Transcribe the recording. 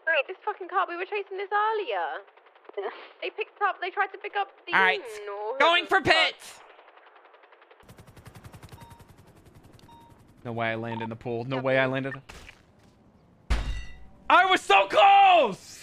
Wait, this fucking car, we were chasing this earlier. They tried to pick up the... Alright, going for pits! No way I landed in the pool. No way I landed. I was so close!